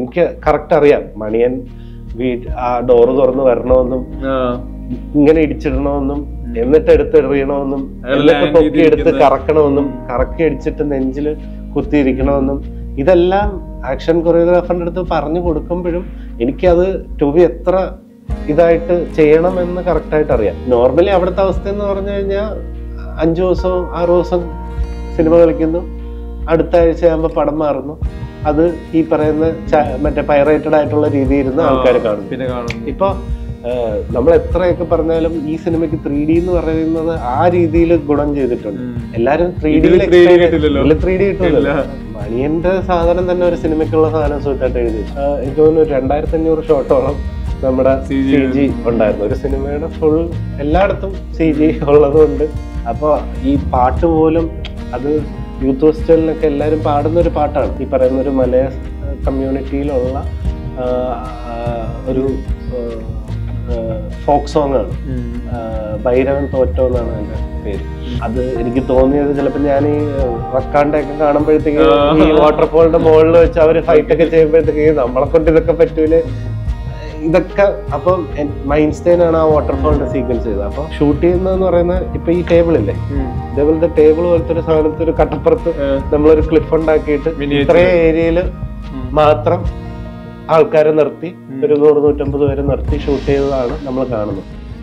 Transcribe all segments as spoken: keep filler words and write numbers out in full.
എനിക്ക് കറക്റ്റ് അറിയാം മണിയൻ വീട് ആ ഡോറ് തുറന്ന് വരണമെന്നും ഇങ്ങനെ ഇടിച്ചിടണമെന്നും എന്നിട്ട് എടുത്തെറിയണമെന്നും എന്നിട്ട് പൊക്കി എടുത്ത് കറക്കണമെന്നും കറക്കി അടിച്ചിട്ട് നെഞ്ചില് കുത്തിയിരിക്കണമെന്നും ഇതെല്ലാം ആക്ഷൻ കൊറിയോഗ്രാഫറിന്റെ അടുത്ത് പറഞ്ഞു കൊടുക്കുമ്പോഴും എനിക്കത് ടോബി എത്ര ഇതായിട്ട് ചെയ്യണമെന്ന് കറക്റ്റായിട്ട് അറിയാം. നോർമലി അവിടുത്തെ അവസ്ഥ എന്ന് പറഞ്ഞു കഴിഞ്ഞാൽ അഞ്ചു ദിവസവും ആറു ദിവസം സിനിമ കളിക്കുന്നു, അടുത്ത ആഴ്ച ആകുമ്പോൾ പടം മാറുന്നു, അത് ഈ പറയുന്ന മറ്റേ പൈറേറ്റഡ് ആയിട്ടുള്ള രീതിയിൽ ഇരുന്ന് ആൾക്കാർ കാണുന്നു. ഇപ്പൊ നമ്മൾ എത്രയൊക്കെ പറഞ്ഞാലും ഈ സിനിമയ്ക്ക് ത്രീ ഡി എന്ന് പറയുന്നത് ആ രീതിയിൽ ഗുണം ചെയ്തിട്ടുണ്ട്. എല്ലാരും ത്രീ ഡി ത്രീ ഡി കിട്ടില്ലല്ലോ. മണിയന്റെ സാധനം തന്നെ ഒരു സിനിമയ്ക്കുള്ള സാധനം സുഖമായിട്ട് എഴുതി. എനിക്ക് തോന്നുന്നു രണ്ടായിരത്തി അഞ്ഞൂറ് ഷോട്ടോളം നമ്മുടെ സി ജി ഉണ്ടായിരുന്നു. ഒരു സിനിമയുടെ ഫുൾ എല്ലായിടത്തും സി ജി ഉള്ളതുകൊണ്ട് അപ്പൊ ഈ പാട്ട് പോലും അത് യൂത്ത് ഫെസ്റ്റിവലിനൊക്കെ എല്ലാവരും പാടുന്ന ഒരു പാട്ടാണ്. ഈ പറയുന്ന ഒരു മലയ കമ്മ്യൂണിറ്റിയിലുള്ള ഒരു ഫോക്ക് സോങ് ആണ്. ഭൈരവൻ തോറ്റോ എന്നാണ് അതിന്റെ പേര്. അത് എനിക്ക് തോന്നിയത് ചിലപ്പോ ഞാൻ ഈ റക്കാണ്ടൊക്കെ കാണുമ്പോഴത്തേക്ക് ഈ വാട്ടർഫോളിന്റെ മുകളിൽ വെച്ച് അവര് ഫൈറ്റ് ഒക്കെ ചെയ്യുമ്പോഴത്തേക്ക് നമ്മളെ കൊണ്ട് ഇതൊക്കെ പറ്റൂല് ഇതൊക്കെ. അപ്പം മൈൻസ്റ്റൈൻ ആണ് ആ വാട്ടർഫോളിന്റെ സീക്വൻസ് ചെയ്തത്. അപ്പൊ ഷൂട്ട് ചെയ്യുന്നതെന്ന് പറയുന്നത് ഇപ്പൊ ഈ ടേബിൾ ഇല്ലേ, ഇതേപോലത്തെ ടേബിൾ പോലത്തെ ഒരു സാധനത്ത് ഒരു കട്ടപ്പുറത്ത് നമ്മളൊരു ക്ലിഫ് ഉണ്ടാക്കിയിട്ട് ഇത്രയും ഏരിയയില് മാത്രം ആൾക്കാരെ നിർത്തി ഒരു നൂറ് നൂറ്റമ്പത് പേരെ നിർത്തി ഷൂട്ട് ചെയ്തതാണ് നമ്മൾ കാണുന്നത്.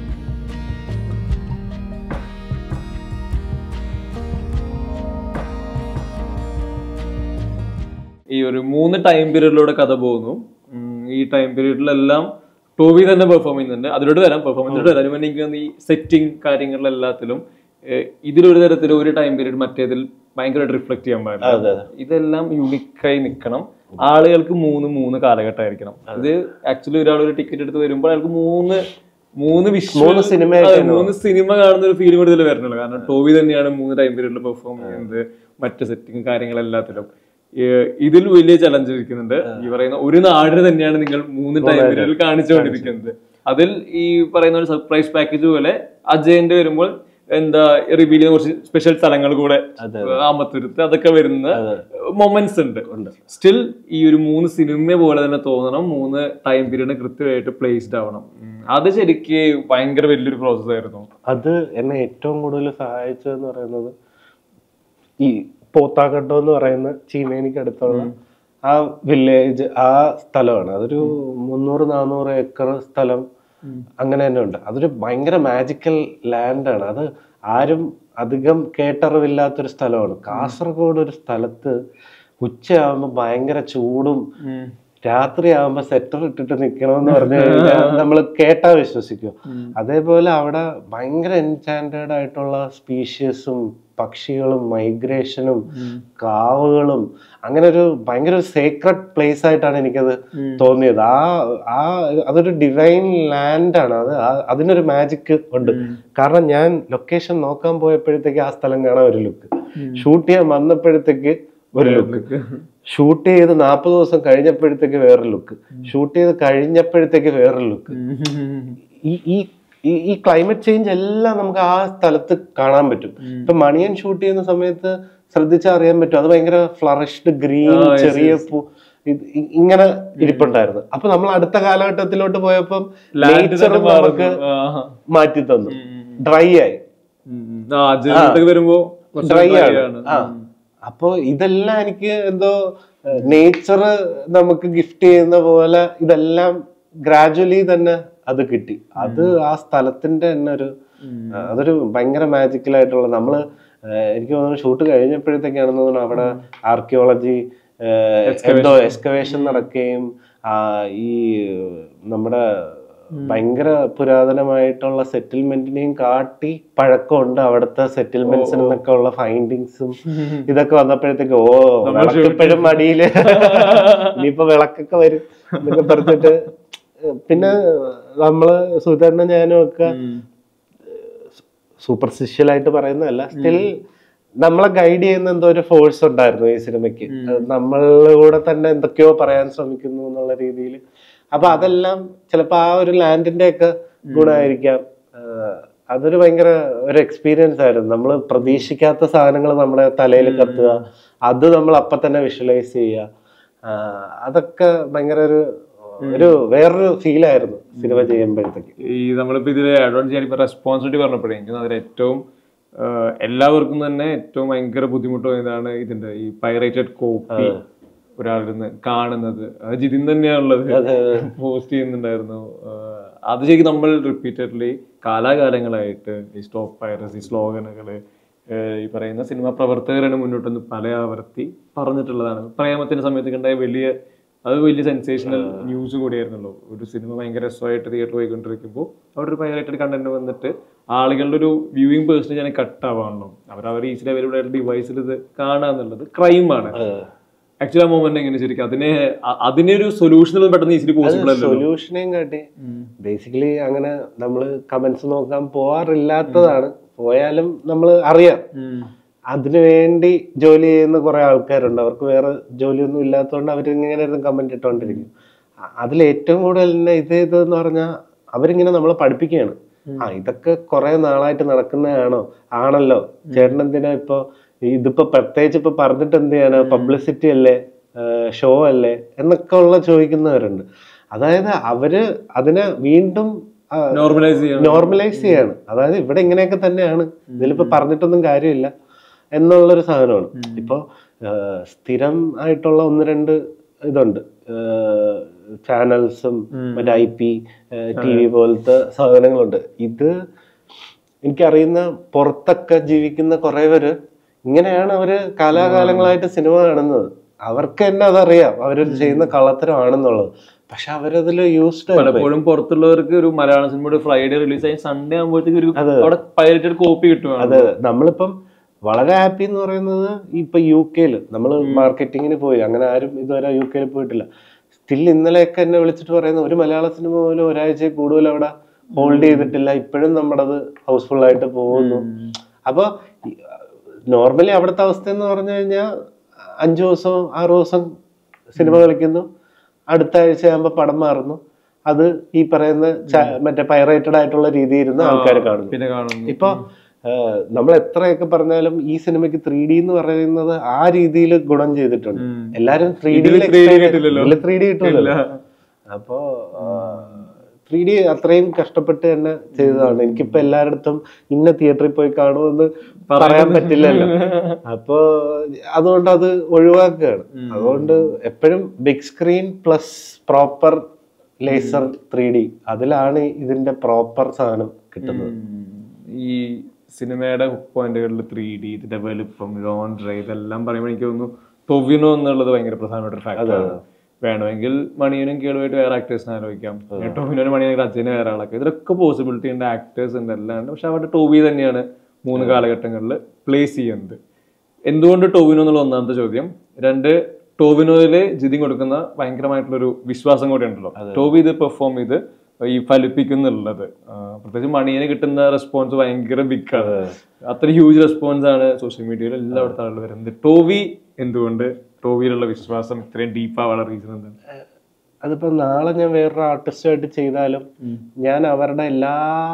ഈ ഒരു മൂന്ന് ടൈം പീരീഡിലൂടെ കഥ പോകുന്നു. ഈ ടൈം പീരീഡിലെല്ലാം ടോബി തന്നെ പെർഫോം ചെയ്യുന്നുണ്ട്. അതിലോട്ട് വരാം, പെർഫോമൻസിലോട്ട് വരാം. അതിന് എനിക്ക് ഈ സെറ്റിംഗ് കാര്യങ്ങളിലെല്ലാത്തിലും ഇതിലൊരു തരത്തിൽ ഒരു ടൈം പീരീഡ് മറ്റേതിൽ ഭയങ്കരമായിട്ട് റിഫ്ലക്ട് ചെയ്യാൻ പാടില്ല. ഇതെല്ലാം യൂണിക്കായി നിൽക്കണം. ആളുകൾക്ക് മൂന്ന് മൂന്ന് കാലഘട്ടമായിരിക്കണം. ഇത് ആക്ച്വലി ഒരാൾ ഒരു ടിക്കറ്റ് എടുത്ത് വരുമ്പോൾ അയാൾക്ക് മൂന്ന് മൂന്ന് വിഷ്വൽ സിനിമ മൂന്ന് സിനിമ കാണുന്ന ഒരു ഫീലിംഗ് കൂടുതൽ വരണല്ലോ. കാരണം ടോബി തന്നെയാണ് മൂന്ന് ടൈം പീരീഡിൽ പെർഫോം ചെയ്യുന്നത്, മറ്റ് സെറ്റിംഗ് കാര്യങ്ങളെല്ലാത്തിലും. ഇതിൽ വലിയ ചലഞ്ച് ഇരിക്കുന്നുണ്ട്. ഈ പറയുന്ന ഒരു നാടിന് തന്നെയാണ് നിങ്ങൾ മൂന്ന് ടൈം പീരീഡിൽ കാണിച്ചുകൊണ്ടിരിക്കുന്നത്. അതിൽ ഈ പറയുന്ന ഒരു സർപ്രൈസ് പാക്കേജ് പോലെ അജയന്റെ വരുമ്പോൾ എന്താ റിവീൽ ചെയ്യുന്ന കുറച്ച് സ്പെഷ്യൽ സ്ഥലങ്ങൾ കൂടെ ആമത്തുരുത്ത് അതൊക്കെ വരുന്ന മൊമെന്റ്സ് ഉണ്ട്. സ്റ്റിൽ ഈ ഒരു മൂന്ന് സിനിമ പോലെ തന്നെ തോന്നണം, മൂന്ന് ടൈം പീരീഡ് കൃത്യമായിട്ട് പ്ലേസ്ഡ് ആവണം. അത് ശരിക്ക് ഭയങ്കര വലിയൊരു പ്രോസസ് ആയിരുന്നു. അത് എന്നെ ഏറ്റവും കൂടുതൽ സഹായിച്ചതെന്ന് പറയുന്നത് ഈ പോത്താക്കട്ടോ എന്ന് പറയുന്ന ചീമേനിക്ക് അടുത്തുള്ള ആ വില്ലേജ്, ആ സ്ഥലമാണ്. അതൊരു മുന്നൂറ് നാന്നൂറ് ഏക്കർ സ്ഥലം അങ്ങനെ തന്നെ ഉണ്ട്. അതൊരു ഭയങ്കര മാജിക്കൽ ലാൻഡാണ്. അത് ആരും അധികം കേട്ടറിവില്ലാത്തൊരു സ്ഥലമാണ്. കാസർഗോഡ് ഒരു സ്ഥലത്ത് ഉച്ചയാകുമ്പോൾ ഭയങ്കര ചൂടും രാത്രി ആകുമ്പോ സെറ്റർ ഇട്ടിട്ട് നിക്കണമെന്ന് പറഞ്ഞു കഴിഞ്ഞാൽ നമ്മൾ കേട്ടാ വിശ്വസിക്കും. അതേപോലെ അവിടെ ഭയങ്കര എൻചാൻഡേഡ് ആയിട്ടുള്ള സ്പീഷ്യസും പക്ഷികളും മൈഗ്രേഷനും കാവുകളും അങ്ങനെ ഒരു ഭയങ്കര ഒരു സേക്രഡ് പ്ലേസ് ആയിട്ടാണ് എനിക്കത് തോന്നിയത്. ആ ആ അതൊരു ഡിവൈൻ ലാൻഡാണ്. അത് അതിനൊരു മാജിക് ഉണ്ട്. കാരണം ഞാൻ ലൊക്കേഷൻ നോക്കാൻ പോയപ്പോഴത്തേക്ക് ആ സ്ഥലം കാണാൻ ഒരു ലുക്ക്, ഷൂട്ട് ചെയ്യാൻ വന്നപ്പോഴത്തേക്ക് ഒരു ലുക്ക്, ഷൂട്ട് ചെയ്ത് നാൽപ്പത് ദിവസം കഴിഞ്ഞപ്പോഴത്തേക്ക് വേറൊരു ലുക്ക്, ഷൂട്ട് ചെയ്ത് കഴിഞ്ഞപ്പോഴത്തേക്ക് വേറൊരു ലുക്ക്. ഈ ഈ ക്ലൈമറ്റ് ചേഞ്ച് എല്ലാം നമുക്ക് ആ സ്ഥലത്ത് കാണാൻ പറ്റും. ഇപ്പൊ മണിയൻ ഷൂട്ട് ചെയ്യുന്ന സമയത്ത് ശ്രദ്ധിച്ചാൽ അറിയാൻ പറ്റും. അത് ഭയങ്കര ഫ്ലറിഷ്ഡ് ഗ്രീൻ ചെറിയ പൂ ഇങ്ങനെ ഇരിപ്പുണ്ടായിരുന്നു. അപ്പൊ നമ്മൾ അടുത്ത കാലഘട്ടത്തിലോട്ട് പോയപ്പം നേച്ചർ നമുക്ക് മാറ്റി തന്നു, ഡ്രൈ ആയി ഡ്രൈ ആണ്. ആ അപ്പൊ ഇതെല്ലാം എനിക്ക് എന്തോ നേച്ചർ നമുക്ക് ഗിഫ്റ്റ് ചെയ്യുന്ന പോലെ ഇതെല്ലാം ഗ്രാജുവലി തന്നെ അത് കിട്ടി. അത് ആ സ്ഥലത്തിന്റെ തന്നെ ഒരു അതൊരു ഭയങ്കര മാജിക്കലായിട്ടുള്ള നമ്മള് എനിക്ക് തോന്നുന്നു ഷൂട്ട് കഴിഞ്ഞപ്പോഴത്തേക്കാണെന്ന് തോന്നുന്നു അവിടെ ആർക്കിയോളജി എന്തോ എക്സ്കവേഷൻ നടക്കുകയും ഈ നമ്മുടെ ഭയങ്കര പുരാതനമായിട്ടുള്ള സെറ്റിൽമെന്റിനെയും കാട്ടി പഴക്കമുണ്ട് അവിടുത്തെ സെറ്റിൽമെന്റ്സിൽ നിന്നൊക്കെ ഉള്ള ഫൈൻഡിങ്സും ഇതൊക്കെ വന്നപ്പോഴത്തേക്ക് ഓ വിളക്കിപ്പോഴും മടിയില് ഇനിയിപ്പോ വിളക്കൊക്കെ വരും എന്നൊക്കെ പറഞ്ഞിട്ട്. പിന്നെ നമ്മള് സുധേട്ടനും ഞാനും ഒക്കെ സൂപ്പർസ്റ്റിഷ്യൽ ആയിട്ട് പറയുന്നതല്ല, സ്റ്റിൽ നമ്മളെ ഗൈഡ് ചെയ്യുന്ന എന്തോ ഒരു ഫോഴ്സ് ഉണ്ടായിരുന്നു ഈ സിനിമയ്ക്ക്. നമ്മളിലൂടെ തന്നെ എന്തൊക്കെയോ പറയാൻ ശ്രമിക്കുന്നു എന്നുള്ള രീതിയിൽ. അപ്പൊ അതെല്ലാം ചിലപ്പോ ആ ഒരു ലാൻഡിന്റെ ഒക്കെ ഗുണമായിരിക്കാം. അതൊരു ഭയങ്കര ഒരു എക്സ്പീരിയൻസ് ആയിരുന്നു. നമ്മൾ പ്രതീക്ഷിക്കാത്ത സാധനങ്ങൾ നമ്മുടെ തലയിൽ കത്തുക, അത് നമ്മൾ അപ്പൊ തന്നെ വിഷ്വലൈസ് ചെയ്യുക. അതൊക്കെ ഭയങ്കര ഒരു ഒരു വേറൊരു ഫീലായിരുന്നു സിനിമ ചെയ്യുമ്പോഴത്തേക്ക്. ഈ നമ്മളിപ്പോ ഇതിൽ ആഡ് ഓൺ ചെയ്യാൻ ഇപ്പൊ റെസ്പോൺസിബിലിറ്റി പറഞ്ഞപ്പോഴേ എനിക്ക് അതിൽ ഏറ്റവും എല്ലാവർക്കും തന്നെ ഏറ്റവും ഭയങ്കര ബുദ്ധിമുട്ട് ഇതാണ് ഇതിന്റെ ഈ പൈറേറ്റഡ് കോപ്പി ഒരാളിൽ നിന്ന് കാണുന്നത്. അത് ജിതിൻ തന്നെയാണുള്ളത് പോസ്റ്റ് ചെയ്യുന്നുണ്ടായിരുന്നു. അത് ശരിക്കും നമ്മൾ റിപ്പീറ്റഡ്ലി കാലാകാലങ്ങളായിട്ട് ഈ സ്റ്റോപ്പ് പൈറസി സ്ലോഗനുകള് ഈ പറയുന്ന സിനിമാ പ്രവർത്തകരാണ് മുന്നോട്ട് പല ആവർത്തി പറഞ്ഞിട്ടുള്ളതാണ്. പ്രേമത്തിന്റെ സമയത്ത് കണ്ടായ വലിയ അത് വലിയ സെൻസേഷണൽ ന്യൂസ് കൂടിയായിരുന്നല്ലോ. ഒരു സിനിമ ഭയങ്കര രസമായിട്ട് തിയേറ്റർ പോയിക്കൊണ്ടിരിക്കുമ്പോൾ അവിടെ ഒരു പൈറേറ്റഡ് കണ്ടന്റ് വന്നിട്ട് ആളുകളുടെ ഒരു വ്യൂയിങ് പേഴ്സണേജ് ആണ് കട്ട് ആവാണല്ലോ. അവർ അവർ ഈസിലി അവരുടെ ഡിവൈസിൽ ഇത് കാണുക എന്നുള്ളത് ക്രൈമാണ്. ആക്ച്വലി ആ മൊമെന്റ് എങ്ങനെ ശരിക്കും അതിനെ അതിനൊരു സൊല്യൂഷൻ പെട്ടെന്ന് ഈസിലി പോസിബിൾ അല്ല. സൊല്യൂഷനെയും കാട്ടി ബേസിക്കലി അങ്ങനെ നമ്മള് കമന്റ്സ് നോക്കാൻ പോവാറില്ലാത്തതാണ്. പോയാലും നമ്മൾ അറിയാം അതിനു വേണ്ടി ജോലി ചെയ്യുന്ന കുറെ ആൾക്കാരുണ്ട്. അവർക്ക് വേറെ ജോലിയൊന്നും ഇല്ലാത്തതുകൊണ്ട് അവരിങ്ങനെ കമന്റ് ഇട്ടോണ്ടിരിക്കും. അതിൽ ഏറ്റവും കൂടുതൽ തന്നെ ഇത് ഇതെന്ന് പറഞ്ഞാൽ അവരിങ്ങനെ നമ്മളെ പഠിപ്പിക്കുകയാണ്. ആ ഇതൊക്കെ കുറെ നാളായിട്ട് നടക്കുന്നതാണോ? ആണല്ലോ, ചേട്ടൻ എന്തിനാ ഇപ്പൊ ഇതിപ്പോ പ്രത്യേകിച്ച് ഇപ്പൊ പറഞ്ഞിട്ട് എന്ത് ചെയ്യാനാ, പബ്ലിസിറ്റി അല്ലേ, ഷോ അല്ലേ എന്നൊക്കെ ഉള്ള ചോദിക്കുന്നവരുണ്ട്. അതായത് അവര് അതിനെ വീണ്ടും നോർമലൈസ് ചെയ്യാണ്. അതായത് ഇവിടെ ഇങ്ങനെയൊക്കെ തന്നെയാണ്, ഇതിലിപ്പോ പറഞ്ഞിട്ടൊന്നും കാര്യമില്ല എന്നുള്ളൊരു സാധനമാണ്. ഇപ്പൊ സ്ഥിരം ആയിട്ടുള്ള ഒന്ന് രണ്ട് ഇതുണ്ട്, ചാനൽസും മറ്റേ ഐ പി ടി വി പോലത്തെ സാധനങ്ങളുണ്ട്. ഇത് എനിക്കറിയുന്ന പുറത്തൊക്കെ ജീവിക്കുന്ന കുറെ പേര് ഇങ്ങനെയാണ് അവര് കാലാകാലങ്ങളായിട്ട് സിനിമ കാണുന്നത്. അവർക്ക് തന്നെ അതറിയാം അവര് ചെയ്യുന്ന കള്ളത്തരമാണെന്നുള്ളത്. പക്ഷെ അവരതിൽ യൂസ്ഡ് പലപ്പോഴും പുറത്തുള്ളവർക്ക് ഒരു മലയാള സിനിമയുടെ ഫ്രൈഡേ റിലീസ് ആയി സൺഡേ ആകുമ്പോഴത്തേക്ക് കോപ്പി കിട്ടും. അതെ, നമ്മളിപ്പം വളരെ ഹാപ്പി എന്ന് പറയുന്നത് ഇപ്പൊ യു കെയില് നമ്മള് മാർക്കറ്റിങ്ങിന് പോയി, അങ്ങനെ ആരും ഇതുവരെ യു കെയിൽ പോയിട്ടില്ല. സ്റ്റിൽ ഇന്നലെയൊക്കെ എന്നെ വിളിച്ചിട്ട് പറയുന്ന ഒരു മലയാള സിനിമ പോലും ഒരാഴ്ച കൂടുതൽ അവിടെ ഹോൾഡ് ചെയ്തിട്ടില്ല, ഇപ്പോഴും നമ്മുടെ അത് ഹൗസ്ഫുൾ ആയിട്ട് പോകുന്നു. അപ്പൊ നോർമലി അവിടുത്തെ അവസ്ഥ എന്ന് പറഞ്ഞു കഴിഞ്ഞാൽ അഞ്ചു ദിവസം ആറു ദിവസം സിനിമ കളിക്കുന്നു, അടുത്ത ആഴ്ച ആകുമ്പോ പടം മാറുന്നു, അത് ഈ പറയുന്ന മറ്റേ പൈറേറ്റഡ് ആയിട്ടുള്ള രീതിയിൽ ഇരുന്ന് ആൾക്കാർ കാണുന്നു. ഇപ്പൊ നമ്മൾ എത്രയൊക്കെ പറഞ്ഞാലും ഈ സിനിമയ്ക്ക് ത്രീ ഡി എന്ന് പറയുന്നത് ആ രീതിയിൽ ഗുണം ചെയ്തിട്ടുണ്ട്. എല്ലാരും ത്രീ ഡി ത്രീ ഡി കിട്ടില്ലല്ലോ. അപ്പോ ത്രീ ഡി അത്രയും കഷ്ടപ്പെട്ട് തന്നെ ചെയ്തതാണ്. എനിക്കിപ്പോ എല്ലായിടത്തും ഇന്ന തിയേറ്ററിൽ പോയി കാണുമെന്ന് പറയാൻ പറ്റില്ലല്ലോ. അപ്പോ അതുകൊണ്ട് അത് ഒഴിവാക്കുകയാണ്. അതുകൊണ്ട് എപ്പോഴും big screen plus proper laser three D, അതിലാണ് ഇതിന്റെ പ്രോപ്പർ സാധനം കിട്ടുന്നത്. ഈ സിനിമയുടെ ഹുക്ക് പോയിന്റുകളിൽ ത്രീ ഡി, ഇതിന്റെ വലുപ്പം, ജോൺറ, ഇതെല്ലാം പറയുമ്പോൾ എനിക്ക് തോന്നുന്നു ടൊവിനോ എന്നുള്ളത് ഭയങ്കര പ്രധാനപ്പെട്ട ഒരു ഫാക്ടറാണ്. വേണമെങ്കിൽ മണിയനും കേളുമായിട്ട് വേറെ ആക്ടേഴ്സിനെ ആലോചിക്കാം, ടോവിനോനും മണിയനും അച്ഛന് വേറെ ആളൊക്കെ, ഇതിലൊക്കെ പോസിബിലിറ്റി ഉണ്ട്, ആക്ടേഴ്സ് ഉണ്ട്, എല്ലാം ഉണ്ട്. പക്ഷെ അവരുടെ ടോവി തന്നെയാണ് മൂന്ന് കാലഘട്ടങ്ങളിൽ പ്ലേസ് ചെയ്യുന്നത്. എന്തുകൊണ്ട് ടോവിനോ എന്നുള്ള ഒന്നാമത്തെ ചോദ്യം. രണ്ട്, ടോവിനോയില് ജിതിൻ കൊടുക്കുന്ന ഭയങ്കരമായിട്ടുള്ളൊരു വിശ്വാസം കൂടെ ഉണ്ടല്ലോ. ടോവി ഇത് പെർഫോം ചെയ്ത് ഈ ഫലിപ്പിക്കുന്നുള്ളത്. പ്രത്യേകിച്ച് മണിയന് കിട്ടുന്ന റെസ്പോൺസ് ഭയങ്കര ബിഗ് ആണ്. അത്ര ഹ്യൂജ് റെസ്പോൺസ് ആണ് സോഷ്യൽ മീഡിയയിൽ എല്ലായിടത്തും ആളുകൾ വരുന്നത്. ടോവി എന്തുകൊണ്ട്, ടോവിയിലുള്ള വിശ്വാസം ഇത്രയും ഡീപ്പാവാനുള്ള റീസൺ എന്താണ്? അതിപ്പോ നാളെ ഞാൻ വേറൊരു ആർട്ടിസ്റ്റുമായിട്ട് ചെയ്താലും ഞാൻ അവരുടെ എല്ലാ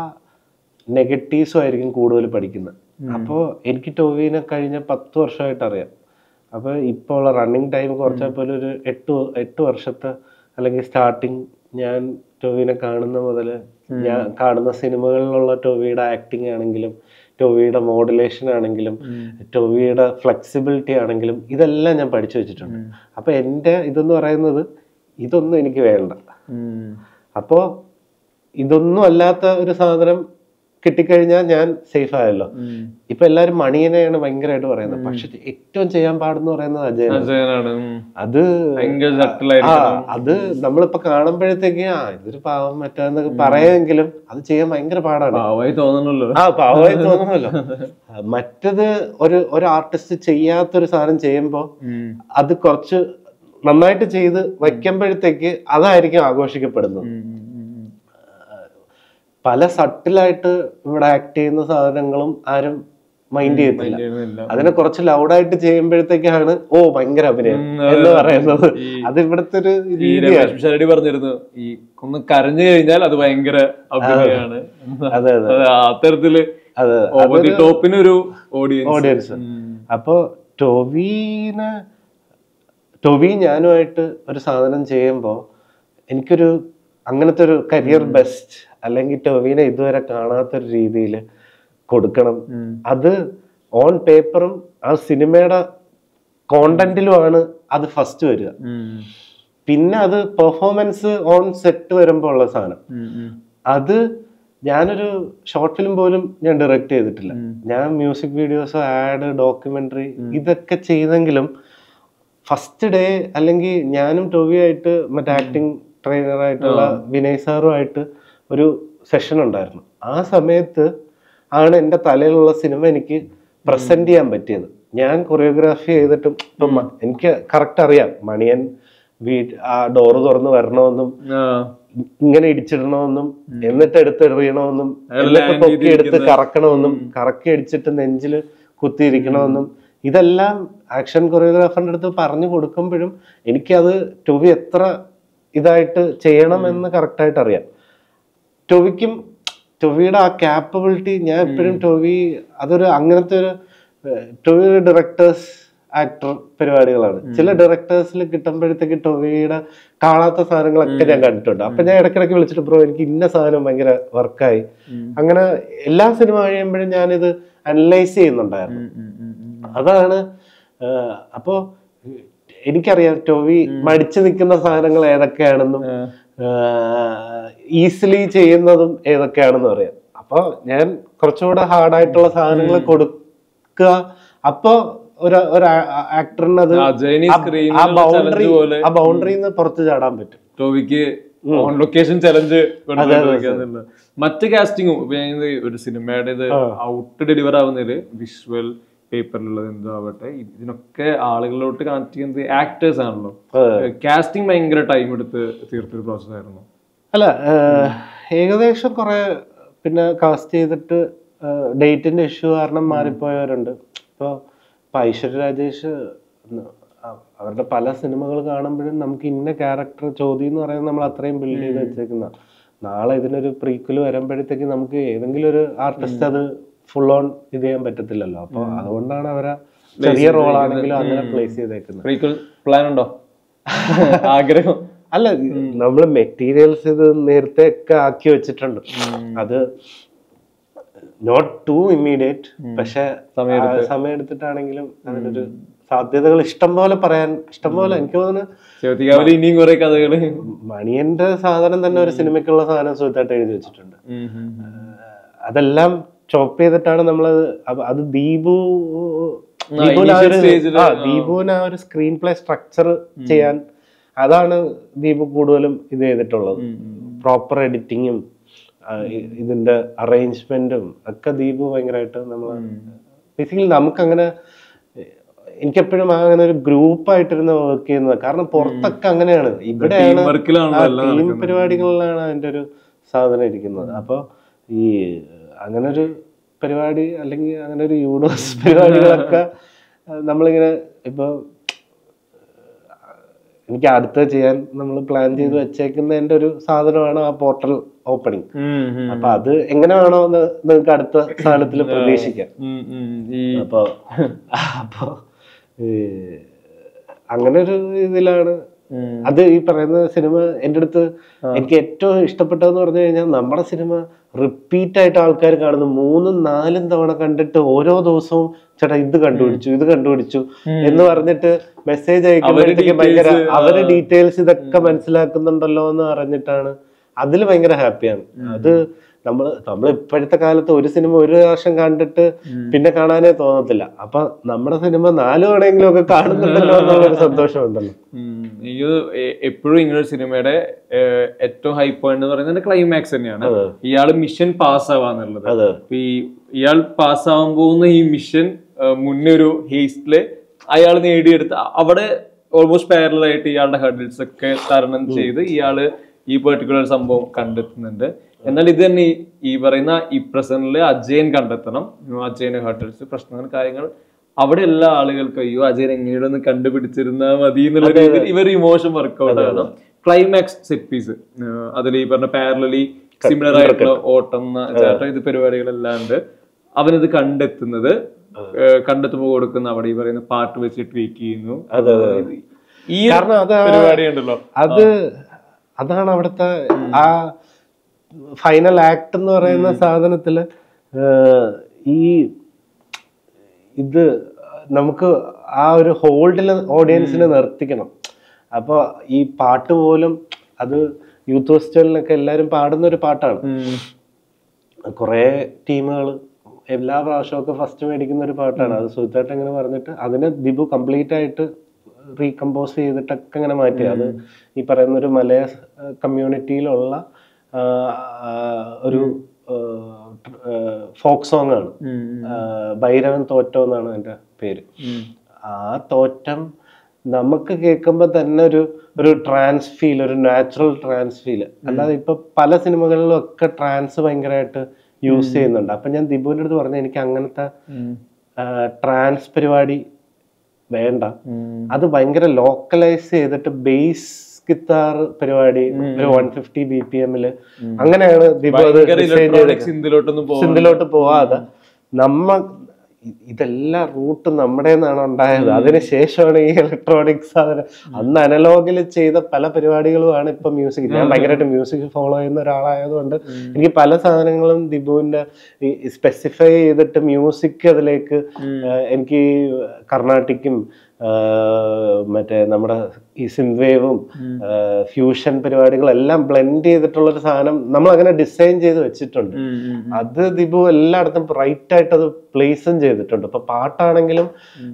നെഗറ്റീവ്സും ആയിരിക്കും കൂടുതൽ പഠിക്കുന്നത്. അപ്പോ എനിക്ക് ടോവിനെ കഴിഞ്ഞ പത്ത് വർഷമായിട്ട് അറിയാം. അപ്പൊ ഇപ്പോൾ ഉള്ള റണ്ണിങ് ടൈം കുറച്ചാൽ പോലും ഒരു എട്ട് എട്ട് വർഷത്തെ അല്ലെങ്കിൽ സ്റ്റാർട്ടിങ് ഞാൻ ടോവിനെ കാണുന്ന മുതൽ ഞാൻ കാണുന്ന സിനിമകളിലുള്ള ടോവിയുടെ ആക്ടിങ് ആണെങ്കിലും ടോവിയുടെ മോഡുലേഷൻ ആണെങ്കിലും ടോവിയുടെ ഫ്ലെക്സിബിലിറ്റി ആണെങ്കിലും ഇതെല്ലാം ഞാൻ പഠിച്ചു വെച്ചിട്ടുണ്ട്. അപ്പൊ എൻ്റെ ഇതെന്ന് പറയുന്നത് ഇതൊന്നും എനിക്ക് വേണ്ട. അപ്പോ ഇതൊന്നും അല്ലാത്ത ഒരു സാധനം കിട്ടിക്കഴിഞ്ഞാൽ ഞാൻ സേഫ് ആയല്ലോ. ഇപ്പൊ എല്ലാരും മണിയനെയാണ് ഭയങ്കരമായിട്ട് പറയുന്നത്, പക്ഷെ ഏറ്റവും ചെയ്യാൻ പാടെന്ന് പറയുന്നത് അജയനാണ്. അത് അത് നമ്മളിപ്പോ കാണുമ്പോഴത്തേക്ക് ആ ഇതൊരു പാവം മറ്റേന്നൊക്കെ പറയാമെങ്കിലും അത് ചെയ്യാൻ ഭയങ്കര പാടാണ്. ആ പാവമായി തോന്നണല്ലോ. മറ്റത് ഒരു ഒരു ആർട്ടിസ്റ്റ് ചെയ്യാത്തൊരു സാധനം ചെയ്യുമ്പോ അത് കുറച്ച് നന്നായിട്ട് ചെയ്ത് വയ്ക്കുമ്പോഴത്തേക്ക് അതായിരിക്കും ആഘോഷിക്കപ്പെടുന്നത്. പല സട്ടിലായിട്ട് ഇവിടെ ആക്ട് ചെയ്യുന്ന സാധനങ്ങളും ആരും മൈൻഡ് ചെയ്യത്തില്ല. അതിനെ കുറച്ച് ലൗഡായിട്ട് ചെയ്യുമ്പോഴത്തേക്കാണ് ഓ ഭയങ്കര അഭിനയം എന്ന് പറയുന്നത്. അത് ഇവിടുത്തെ ഒരു രീതിയാണ്. പറഞ്ഞിരുന്നു ഈ ഒന്ന് കരഞ്ഞു കഴിഞ്ഞാൽ അത് ഭയങ്കര അഭിനയമാണ്. അതെ അതെ അത്തരത്തില് ടോപ്പിനൊരു ഓഡിയൻസ്. അപ്പൊ ടോവിനെ ടൊവി ഞാനുമായിട്ട് ഒരു സാധനം ചെയ്യുമ്പോൾ എനിക്കൊരു അങ്ങനത്തെ ഒരു കരിയർ ബെസ്റ്റ് അല്ലെങ്കിൽ ടൊവിനെ ഇതുവരെ കാണാത്തൊരു രീതിയിൽ കൊടുക്കണം. അത് ഓൺ പേപ്പറും ആ സിനിമയുടെ കോണ്ടന്റിലുമാണ് അത് ഫസ്റ്റ് വരിക. പിന്നെ അത് പെർഫോമൻസ് ഓൺ സെറ്റ് വരുമ്പോൾ ഉള്ള സാധനം. അത് ഞാനൊരു ഷോർട്ട് ഫിലിം പോലും ഞാൻ ഡയറക്റ്റ് ചെയ്തിട്ടില്ല. ഞാൻ മ്യൂസിക് വീഡിയോസ്, ആഡ്, ഡോക്യുമെന്ററി ഇതൊക്കെ ചെയ്തെങ്കിലും ഫസ്റ്റ് ഡേ അല്ലെങ്കിൽ ഞാനും ടൊവിയായിട്ട് മറ്റേ ആക്ടിങ് ട്രെയിനറായിട്ടുള്ള വിനയ് സാറുമായിട്ട് ഒരു സെഷൻ ഉണ്ടായിരുന്നു. ആ സമയത്ത് ആണ് എൻ്റെ തലയിലുള്ള സിനിമ എനിക്ക് പ്രസന്റ് ചെയ്യാൻ പറ്റിയത്. ഞാൻ കൊറിയോഗ്രാഫി ചെയ്തിട്ടും ഇപ്പം എനിക്ക് കറക്റ്റ് അറിയാം മണിയൻ വീ ആ ഡോറ് തുറന്ന് വരണമെന്നും ഇങ്ങനെ ഇടിച്ചിടണമെന്നും എന്നിട്ട് എടുത്തെറിയണമെന്നും എന്നിട്ട് പൊക്കി എടുത്ത് കറക്കണമെന്നും കറക്കി അടിച്ചിട്ട് നെഞ്ചില് കുത്തിയിരിക്കണമെന്നും ഇതെല്ലാം ആക്ഷൻ കൊറിയോഗ്രാഫറിന്റെ അടുത്ത് പറഞ്ഞു കൊടുക്കുമ്പോഴും എനിക്കത് ടൊവി എത്ര ഇതായിട്ട് ചെയ്യണമെന്ന് കറക്റ്റായിട്ട് അറിയാം. ടൊവിക്കും ടൊവിയുടെ ആ ക്യാപ്പബിലിറ്റി ഞാൻ എപ്പോഴും ടൊവി അതൊരു അങ്ങനത്തെ ഒരു ടൊവി ഡയറക്ടേഴ്സ് ആക്ടർ പരിപാടികളാണ്. ചില ഡയറക്ടേഴ്സിൽ കിട്ടുമ്പോഴത്തേക്ക് ടൊവിയുടെ കാണാത്ത സാധനങ്ങളൊക്കെ ഞാൻ കണ്ടിട്ടുണ്ട്. അപ്പൊ ഞാൻ ഇടയ്ക്കിടയ്ക്ക് വിളിച്ചിട്ട് ബ്രോ എനിക്ക് ഇന്ന സാധനം ഭയങ്കര വർക്കായി. അങ്ങനെ എല്ലാ സിനിമ കഴിയുമ്പോഴും ഞാനിത് അനലൈസ് ചെയ്യുന്നുണ്ടായിരുന്നു. അതാണ് അപ്പോ എനിക്കറിയാം ടൊവി മടിച്ചു നിൽക്കുന്ന സാധനങ്ങൾ ഏതൊക്കെയാണെന്നും ഈസിലി ചെയ്യുന്നതും ഏതൊക്കെയാണെന്നും അറിയാം. അപ്പൊ ഞാൻ കുറച്ചുകൂടെ ഹാർഡായിട്ടുള്ള സാധനങ്ങൾ കൊടുക്കുക. അപ്പൊ ഒരു ആക്ടറിന് അത് ആ ബൗണ്ടറി ആ ബൗണ്ടറിന്ന് പുറത്ത് ചാടാൻ പറ്റും. ടോവിക്ക് ഓൺ ലൊക്കേഷൻ ചലഞ്ച് മറ്റ് കാസ്റ്റിങ്ങും ഒരു സിനിമയുടെ ഇത് ഔട്ട് ഡെലിവർ ആവുന്നതില് വിഷ്വൽ പേപ്പറിലുള്ളത് എന്തോ ആവട്ടെ ഇതിനൊക്കെ ആളുകളിലോട്ട് കണക്ട് ചെയ്യുന്നത് ആക്ടേഴ്സ് ആണല്ലോ. കാസ്റ്റിംഗ് ഭയങ്കര ടൈം എടുത്ത് തീർത്തൊരു പ്രോസസ് ആയിരുന്നു. അല്ല ഏകദേശം കുറെ പിന്നെ കാസ്റ്റ് ചെയ്തിട്ട് ഡേറ്റിന്റെ ഇഷ്യൂ കാരണം മാറിപ്പോയവരുണ്ട്. ഇപ്പൊ ഐശ്വര്യ രാജേഷ് അവരുടെ പല സിനിമകൾ കാണുമ്പോഴും നമുക്ക് ഇന്ന ക്യാരക്ടർ ചോദ്യം എന്ന് പറയുന്നത് നമ്മൾ അത്രയും ബിൽഡ് ചെയ്ത് വെച്ചേക്കുന്ന നാളെ ഇതിനൊരു പ്രീക്വൽ വരുമ്പോഴത്തേക്ക് നമുക്ക് ഏതെങ്കിലും ഒരു ആർട്ടിസ്റ്റ് അത് ഫുൾ ഓൺ ഇത് ചെയ്യാൻ പറ്റത്തില്ലല്ലോ. അപ്പൊ അതുകൊണ്ടാണ് അവരെ ചെറിയ റോൾ ആണെങ്കിലും അങ്ങനെ പ്ലേസ് ചെയ്തേക്കുന്നത്. പ്ലാൻ ഉണ്ടോ ആഗ്രഹം? അല്ല നമ്മള് മെറ്റീരിയൽസ് ഇത് നേരത്തെ ഒക്കെ ആക്കി വെച്ചിട്ടുണ്ട്. അത് നോട്ട് ടു ഇമ്മീഡിയറ്റ്, പക്ഷെ സമയം എടുത്തിട്ടാണെങ്കിലും അതിനൊരു സാധ്യതകൾ ഇഷ്ടം പോലെ പറയാൻ ഇഷ്ടം പോലെ എനിക്ക് തോന്നുന്നു. ഇനിയും കുറെ കഥകള് മണിയന്റെ സാധനം തന്നെ ഒരു സിനിമയ്ക്കുള്ള സാധനം സുഹൃത്തായിട്ട് എഴുതി വെച്ചിട്ടുണ്ട്. അതെല്ലാം ചോപ്പ് ചെയ്തിട്ടാണ് നമ്മളത്. അത് ദീപു ദീപുവിന് ആ ഒരു സ്ക്രീൻ പ്ലേ സ്ട്രക്ചർ ചെയ്യാൻ അതാണ് ദീപു കൂടുതലും ഇത് ചെയ്തിട്ടുള്ളത്. പ്രോപ്പർ എഡിറ്റിങ്ങും ഇതിന്റെ അറേഞ്ച്മെന്റും ഒക്കെ ദീപു ഭയങ്കരമായിട്ട് നമ്മള് ബേസിക്കലി നമുക്കങ്ങനെ എനിക്കെപ്പോഴും അങ്ങനെ ഒരു ഗ്രൂപ്പായിട്ടിരുന്ന് വർക്ക് ചെയ്യുന്നത്. കാരണം പുറത്തൊക്കെ അങ്ങനെയാണ്, ഇവിടെയാണ് ടീം പരിപാടികളിലാണ് അതിന്റെ ഒരു സാധനം ഇരിക്കുന്നത്. അപ്പൊ ഈ അങ്ങനെ ഒരു പരിപാടി അല്ലെങ്കിൽ അങ്ങനെ ഒരു യൂണിവേഴ്സ് പരിപാടികളൊക്കെ നമ്മളിങ്ങനെ ഇപ്പൊ എനിക്ക് അടുത്ത ചെയ്യാൻ നമ്മൾ പ്ലാൻ ചെയ്ത് വെച്ചേക്കുന്നതിന്റെ ഒരു സാധനമാണ് ആ പോർട്ടൽ ഓപ്പണിങ്. അപ്പൊ അത് എങ്ങനെയാണോ എന്ന് നിങ്ങൾക്ക് അടുത്ത സാധനത്തിൽ പ്രതീക്ഷിക്കാം. അപ്പൊ അപ്പൊ അങ്ങനെ ഒരു ഇതിലാണ് അത്. ഈ പറയുന്ന സിനിമ എൻ്റെ അടുത്ത് എനിക്ക് ഏറ്റവും ഇഷ്ടപ്പെട്ടതെന്ന് പറഞ്ഞു കഴിഞ്ഞാൽ നമ്മുടെ സിനിമ റിപ്പീറ്റ് ആയിട്ട് ആൾക്കാർ കാണുന്നു. മൂന്നും നാലും തവണ കണ്ടിട്ട് ഓരോ ദിവസവും ചേട്ടാ ഇത് കണ്ടുപിടിച്ചു ഇത് കണ്ടുപിടിച്ചു എന്ന് പറഞ്ഞിട്ട് മെസ്സേജ് അയക്കുമ്പോഴത്തേക്ക് ഭയങ്കര അവര് ഡീറ്റെയിൽസ് ഇതൊക്കെ മനസ്സിലാക്കുന്നുണ്ടല്ലോ എന്ന് പറഞ്ഞിട്ടാണ് അതിൽ ഭയങ്കര ഹാപ്പിയാണ്. അത് നമ്മള് നമ്മൾ ഇപ്പോഴത്തെ കാലത്ത് ഒരു സിനിമ ഒരു പ്രാവശ്യം കണ്ടിട്ട് പിന്നെ കാണാനേ തോന്നത്തില്ല. അപ്പൊ നമ്മുടെ സിനിമ നാലു തവണയെങ്കിലും ഒക്കെ കാണുന്നുണ്ടല്ലോ എന്നുള്ളൊരു സന്തോഷമുണ്ടല്ലോ. എനിക്ക് എപ്പോഴും ഇങ്ങനൊരു സിനിമയുടെ ഏറ്റവും ഹൈ പോയിന്റ് എന്ന് പറയുന്നത് ക്ലൈമാക്സ് തന്നെയാണ്. ഇയാള് മിഷൻ പാസ് ആവാന്നുള്ളത്. ഈ ഇയാൾ പാസ് ആവാൻ പോകുന്ന ഈ മിഷൻ മുന്നേ ഒരു ഹേസ്റ്റില് അയാൾ നേടിയെടുത്ത് അവിടെ ഓൾമോസ്റ്റ് പാരലൽ ആയിട്ട് ഇയാളുടെ ഹർഡിൽസ് ഒക്കെ തരണം ചെയ്ത് ഇയാള് ഈ പെർട്ടിക്കുലർ സംഭവം കണ്ടെത്തുന്നുണ്ട്. എന്നാൽ ഇത് തന്നെ ഈ പറയുന്ന ഈ പ്രസന്റില് അജയൻ കണ്ടെത്തണം. അജയന് ഹർഡിൽസ് പ്രശ്നങ്ങൾ കാര്യങ്ങൾ അവിടെ എല്ലാ ആളുകൾക്കും അയ്യോ അജയൻ എങ്ങനെയൊന്ന് കണ്ടുപിടിച്ചിരുന്നാൽ മതി എന്നുള്ള രീതിയിൽ ഇവർ ഇമോഷൻ വർക്ക്ഔട്ട് ആണ്. ക്ലൈമാക്സ് സെറ്റ് പീസ് അതിൽ ഈ പറഞ്ഞ പാരലലി സിമിലർ ആയിട്ടുള്ള ഓട്ടം ചേട്ട ഇത് പരിപാടികളല്ലാണ്ട് അവനിത് കണ്ടെത്തുന്നത് കണ്ടെത്തുമ്പോൾ കൊടുക്കുന്ന അവിടെ ഈ പറയുന്ന പാട്ട് വെച്ച് ട്വീക്ക് ചെയ്യുന്നു. ഈ കാരണം അത് പരിപാടി ഉണ്ടല്ലോ, അത് അതാണ് അവിടുത്തെ ആ ഫൈനൽ ആക്ട് എന്ന് പറയുന്ന സാധനത്തില് ഈ ഇത് നമുക്ക് ആ ഒരു ഹോൾഡില് ഓഡിയൻസിനെ നിർത്തിക്കണം. അപ്പൊ ഈ പാട്ട് പോലും അത് യൂത്ത് ഫെസ്റ്റിവലിനൊക്കെ എല്ലാരും പാടുന്ന ഒരു പാട്ടാണ്. കുറെ ടീമുകൾ എല്ലാ പ്രാവശ്യമൊക്കെ ഫസ്റ്റ് മേടിക്കുന്ന ഒരു പാട്ടാണ്. അത് സുഹൃത്തായിട്ട് ഇങ്ങനെ പറഞ്ഞിട്ട് അതിനെ ദിബു കംപ്ലീറ്റ് ആയിട്ട് റീകമ്പോസ് ചെയ്തിട്ടൊക്കെ ഇങ്ങനെ മാറ്റി. അത് ഈ പറയുന്ന ഒരു മലയ കമ്മ്യൂണിറ്റിയിലുള്ള ഒരു ഫോക്ക് സോങ് ആണ്. ഭൈരവൻ തോറ്റം എന്നാണ് എൻ്റെ പേര്. ആ തോറ്റം നമുക്ക് കേൾക്കുമ്പോൾ തന്നെ ഒരു ഒരു ട്രാൻസ് ഫീൽ, ഒരു നാച്ചുറൽ ട്രാൻസ് ഫീൽ. അല്ലാതെ ഇപ്പൊ പല സിനിമകളിലും ഒക്കെ ട്രാൻസ് ഭയങ്കരമായിട്ട് യൂസ് ചെയ്യുന്നുണ്ട്. അപ്പൊ ഞാൻ ദിബുവിന്റെ അടുത്ത് പറഞ്ഞു എനിക്ക് അങ്ങനത്തെ ട്രാൻസ് പരിപാടി വേണ്ട, അത് ഭയങ്കര ലോക്കലൈസ് ചെയ്തിട്ട് ബേസ് ഗിത്താർ പരിപാടി ഒരു വൺ ഫിഫ്റ്റി ബി പി എമ്മില് അങ്ങനെയാണ് ദിബു അത് സിന്ധിലോട്ട് പോവാതെ നമ്മ ഇതെല്ലാം റൂട്ട് നമ്മുടെ നിന്നാണ് ഉണ്ടായത്. അതിനുശേഷമാണ് ഈ ഇലക്ട്രോണിക് സാധനം. അന്ന് അനലോഗിൽ ചെയ്ത പല പരിപാടികളുമാണ് ഇപ്പൊ മ്യൂസിക്. ഞാൻ ഭയങ്കരമായിട്ട് മ്യൂസിക് ഫോളോ ചെയ്യുന്ന ഒരാളായതുകൊണ്ട് എനിക്ക് പല സാധനങ്ങളും ദിബുവിന്റെ സ്പെസിഫൈ ചെയ്തിട്ട് മ്യൂസിക് അതിലേക്ക് എനിക്ക് കർണാട്ടിക്കും മറ്റേ നമ്മുടെ ഈ സിൻവേവും ഫ്യൂഷൻ പരിപാടികളെല്ലാം ബ്ലെൻഡ് ചെയ്തിട്ടുള്ള ഒരു സാധനം നമ്മൾ അങ്ങനെ ഡിസൈൻ ചെയ്ത് വെച്ചിട്ടുണ്ട്. അത് ദിബു എല്ലായിടത്തും റൈറ്റ് ആയിട്ട് അത് പ്ലേസും ചെയ്തിട്ടുണ്ട്. ഇപ്പൊ പാട്ടാണെങ്കിലും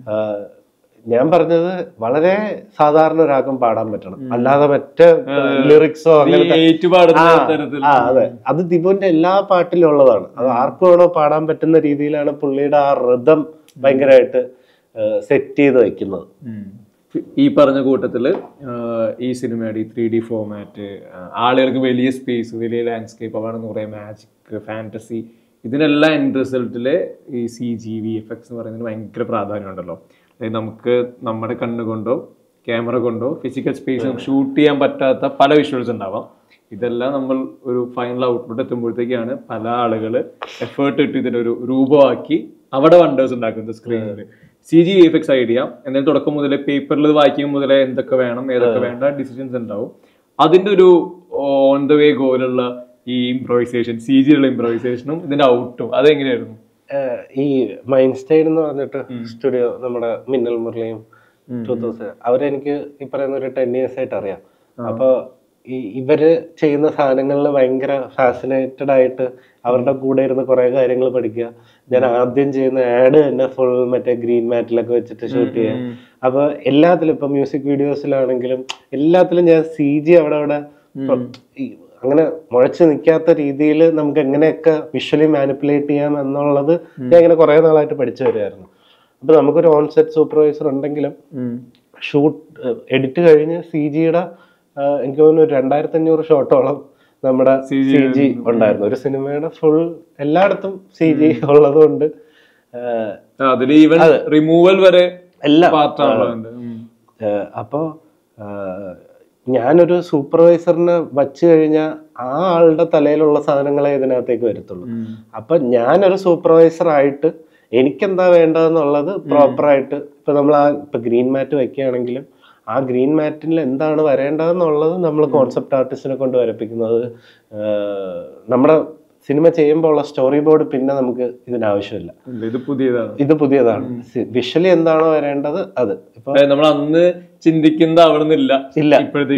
ഞാൻ പറഞ്ഞത് വളരെ സാധാരണ ഒരാൾക്കും പാടാൻ പറ്റണം, അല്ലാതെ മറ്റേ ലിറിക്സോ അങ്ങനത്തെ. ആ അതെ, അത് ദിബുവിന്റെ എല്ലാ പാട്ടിലും ഉള്ളതാണ്. അത് ആർക്കും വേണോ പാടാൻ പറ്റുന്ന രീതിയിലാണ് പുള്ളിയുടെ ആ റിതം ഭയങ്കരമായിട്ട് സെറ്റ് ചെയ്ത് വെക്കുന്നത്. ഈ പറഞ്ഞ കൂട്ടത്തില് ഈ സിനിമയുടെ ഈ ത്രീ ഡി ഫോർമാറ്റ്, ആളുകൾക്ക് വലിയ സ്പേസ്, വലിയ ലാൻഡ്സ്കേപ്പ്, അവിടെ കുറെ മാജിക്, ഫാന്റസി, ഇതിനെല്ലാം എൻഡ് റിസൾട്ടില് ഈ C G V F X എന്ന് പറയുന്നതിന് ഭയങ്കര പ്രാധാന്യം ഉണ്ടല്ലോ. അതായത് നമുക്ക് നമ്മുടെ കണ്ണുകൊണ്ടോ ക്യാമറ കൊണ്ടോ ഫിസിക്കൽ സ്പേസ് ഷൂട്ട് ചെയ്യാൻ പറ്റാത്ത പല വിഷ്വൽസ് ഉണ്ടാവാം. ഇതെല്ലാം നമ്മൾ ഒരു ഫൈനൽ ഔട്ട്പുട്ട് എത്തുമ്പോഴത്തേക്കാണ് പല ആളുകൾ എഫേർട്ട് ഇട്ട് ഇതിനൊരു രൂപമാക്കി അവിടെ വണ്ടേഴ്സ് ഉണ്ടാക്കുന്നത് സ്ക്രീനിൽ. C G F X idea എന്നാൽ തുടക്കം മുതലേ പേപ്പറിൽ വായിക്കും മുതലേ എന്തൊക്കെ വേണം ഏതൊക്കെ വേണ്ട ഡിസിഷൻസ് ഉണ്ടാവും. അതിന്റെ ഒരു ഓൺ ദ വേ ഗോയിലുള്ള ഈ ഇംപ്രൊവൈസേഷൻ, സി ജിയുള്ള ഇംപ്രൊവൈസേഷനും ഇതിന്റെ ഔട്ടും അതെങ്ങനെയായിരുന്നു? ഈ മൈൻഡ് സ്റ്റൈൽ എന്ന് പറഞ്ഞിട്ട് സ്റ്റുഡിയോ നമ്മുടെ മിന്നൽ മുരളിയും ടൂ തൗസൻഡ് അവരെനിക്ക് ഈ പറയുന്ന ഒരു ടെൻ ഇയേഴ്സ് ആയിട്ട് അറിയാം. അപ്പൊ ഈ ഇവര് ചെയ്യുന്ന സാധനങ്ങളിൽ ഭയങ്കര ഫാസിനേറ്റഡ് ആയിട്ട് അവരുടെ കൂടെ ഇരുന്ന് കുറെ കാര്യങ്ങൾ പഠിക്കുക. ഞാൻ ആദ്യം ചെയ്യുന്ന ആഡ് തന്നെ ഫുൾ മറ്റേ ഗ്രീൻ മാറ്റിലൊക്കെ വെച്ചിട്ട് ഷൂട്ട് ചെയ്യാം. അപ്പൊ എല്ലാത്തിലും ഇപ്പൊ മ്യൂസിക് വീഡിയോസിലാണെങ്കിലും എല്ലാത്തിലും ഞാൻ സി ജി അവിടെ അവിടെ അങ്ങനെ മുഴച്ചു നിൽക്കാത്ത രീതിയിൽ നമുക്ക് എങ്ങനെയൊക്കെ വിഷ്വലി മാനിപ്പുലേറ്റ് ചെയ്യാം എന്നുള്ളത് ഞാൻ ഇങ്ങനെ കുറെ നാളായിട്ട് പഠിച്ചു വരുമായിരുന്നു. അപ്പൊ നമുക്കൊരു ഓൺസെറ്റ് സൂപ്പർവൈസർ ഉണ്ടെങ്കിലും ഷൂട്ട് എഡിറ്റ് കഴിഞ്ഞ് സി ജിയുടെ എനിക്ക് തോന്നുന്നു ഒരു രണ്ടായിരത്തി അഞ്ഞൂറ് ഷോട്ടോളം നമ്മുടെ സി ജി ഉണ്ടായിരുന്നു. ഒരു സിനിമയുടെ ഫുൾ എല്ലായിടത്തും സി ജി ഉള്ളത് കൊണ്ട് റിമൂവൽ വരെ എല്ലാം. അപ്പോ ഞാനൊരു സൂപ്പർവൈസറിനെ വച്ചു കഴിഞ്ഞാൽ ആ ആളുടെ തലയിലുള്ള സാധനങ്ങളെ ഇതിനകത്തേക്ക് വരത്തുള്ളൂ. അപ്പൊ ഞാനൊരു സൂപ്പർവൈസർ ആയിട്ട് എനിക്കെന്താ വേണ്ടതെന്നുള്ളത് പ്രോപ്പറായിട്ട് ഇപ്പൊ നമ്മൾ ആ ഇപ്പൊ ഗ്രീൻ മാറ്റ് വെക്കുകയാണെങ്കിലും ആ ഗ്രീൻ മാറ്റിൽ എന്താണ് വരേണ്ടതെന്നുള്ളത് നമ്മൾ കോൺസെപ്റ്റ് ആർട്ടിസ്റ്റിനെ കൊണ്ട് വരപ്പിക്കുന്നത്. നമ്മുടെ സിനിമ ചെയ്യുമ്പോൾ ഉള്ള സ്റ്റോറി ബോർഡ് പിന്നെ നമുക്ക് ഇതിനാവശ്യമില്ല. ഇത് പുതിയതാണ് ഇത് പുതിയതാണ് വിഷ്വലി എന്താണോ വരേണ്ടത് അത് ഇപ്പൊ നമ്മൾ അന്ന് ചിന്തിക്കുന്ന ആവണമെന്നില്ല ഇല്ല.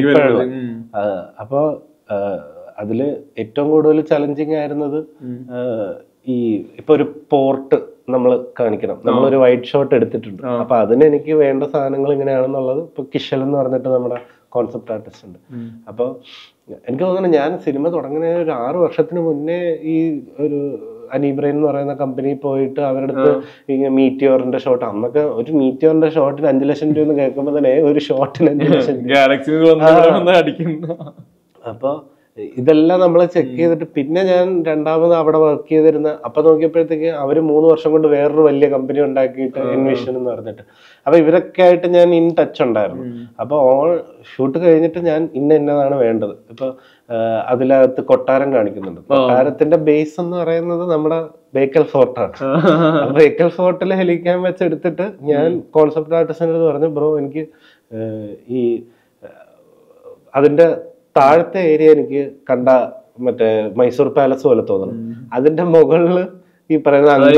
അപ്പൊ അതില് ഏറ്റവും കൂടുതൽ ചലഞ്ചിങ് ആയിരുന്നത് ഈ ഇപ്പൊ ഒരു പോർട്ട് നമ്മൾ കാണിക്കണം, നമ്മളൊരു വൈറ്റ് ഷോട്ട് എടുത്തിട്ടുണ്ട്. അപ്പൊ അതിന് എനിക്ക് വേണ്ട സാധനങ്ങൾ ഇങ്ങനെയാണെന്നുള്ളത് ഇപ്പൊ കിഷൽ എന്ന് പറഞ്ഞിട്ട് നമ്മുടെ കോൺസെപ്റ്റ് ആർട്ടിസ്റ്റ് ഉണ്ട്. അപ്പൊ എനിക്ക് തോന്നുന്നു ഞാൻ സിനിമ തുടങ്ങുന്ന ഒരു ആറു വർഷത്തിന് മുന്നേ ഈ ഒരു അനീബ്രെയിൻ എന്ന് പറയുന്ന കമ്പനി പോയിട്ട് അവരുടെ അടുത്ത് ഇങ്ങനെ മീറ്റിയോറിന്റെ ഷോട്ട്, അന്നൊക്കെ ഒരു മീറ്റിയോറിന്റെ ഷോട്ടിന് അഞ്ചു ലക്ഷം രൂപ എന്ന് കേൾക്കുമ്പോ തന്നെ ഒരു ഷോട്ടിന് അഞ്ചു ലക്ഷം രൂപ. അപ്പൊ ഇതെല്ലാം നമ്മൾ ചെക്ക് ചെയ്തിട്ട് പിന്നെ ഞാൻ രണ്ടാമത് അവിടെ വർക്ക് ചെയ്തിരുന്ന അപ്പൊ നോക്കിയപ്പോഴത്തേക്ക് അവര് മൂന്ന് വർഷം കൊണ്ട് വേറൊരു വലിയ കമ്പനി ഉണ്ടാക്കിയിട്ട് എൻവിഷൻ എന്ന് പറഞ്ഞിട്ട്. അപ്പൊ ഇവരൊക്കെ ആയിട്ട് ഞാൻ ഇൻ ടച്ച് ഉണ്ടായിരുന്നു. അപ്പൊ ഓൾ ഷൂട്ട് കഴിഞ്ഞിട്ട് ഞാൻ ഇന്ന ഇന്നതാണ് വേണ്ടത്. ഇപ്പൊ അതിനകത്ത് കൊട്ടാരം കാണിക്കുന്നുണ്ട്. കൊട്ടാരത്തിന്റെ ബേസ് എന്ന് പറയുന്നത് നമ്മുടെ ബേക്കൽ ഫോർട്ടാണ്. ബേക്കൽ ഫോർട്ടിൽ ഹെലിക്യാം വെച്ചെടുത്തിട്ട് ഞാൻ കോൺസെപ്റ്റ് ആർട്ടിസ്റ്റിന്റെ അടുത്ത് പറഞ്ഞു, ബ്രോ എനിക്ക് ഈ അതിന്റെ താഴത്തെ ഏരിയ എനിക്ക് കണ്ട മറ്റേ മൈസൂർ പാലസ് പോലെ തോന്നണം. അതിന്റെ മുകളില് ഈ പറയുന്ന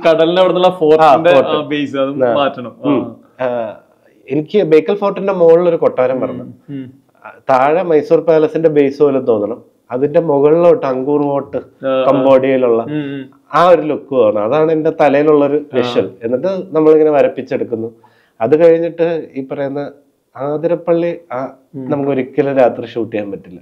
എനിക്ക് ബേക്കൽ ഫോർട്ടിന്റെ മുകളിൽ ഒരു കൊട്ടാരം പറഞ്ഞു, താഴെ മൈസൂർ പാലസിന്റെ ബേസ് പോലെ തോന്നണം, അതിന്റെ മുകളിലോട്ട് അങ്കൂർ ഫോർട്ട് കംബോഡിയയിലുള്ള ആ ഒരു ലുക്ക് തോന്നണം. അതാണ് എന്റെ തലയിലുള്ള ഒരു വിഷ്വൽ. എന്നിട്ട് നമ്മളിങ്ങനെ വരപ്പിച്ചെടുക്കുന്നു. അത് കഴിഞ്ഞിട്ട് ഈ പറയുന്ന ആതിരപ്പള്ളി നമുക്ക് ഒരിക്കലും രാത്രി ഷൂട്ട് ചെയ്യാൻ പറ്റില്ല.